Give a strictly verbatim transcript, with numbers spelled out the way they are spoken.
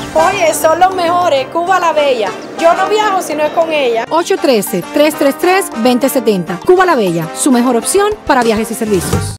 Oye, son los mejores, Cuba la Bella. Yo no viajo si no es con ella. ocho uno tres, tres tres tres, dos cero siete cero. Cuba la Bella, su mejor opción para viajes y servicios.